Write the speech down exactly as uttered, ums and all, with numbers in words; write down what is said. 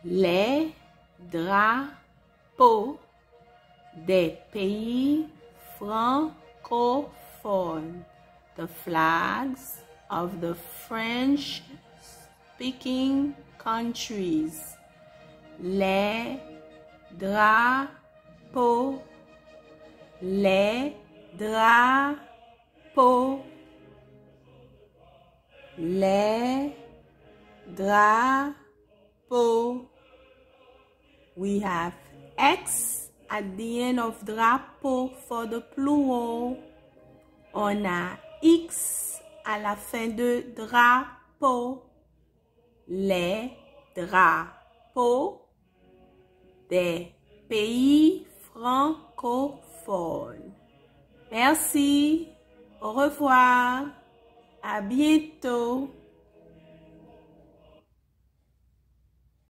les drapeaux des pays francophones, the flags of the French-speaking countries. Les drapeaux, les drapeaux, les drapeaux. We have X at the end of drapeau for the plural. On a X à la fin de drapeau. Les drapeaux des pays francophones. Merci, au revoir, à bientôt.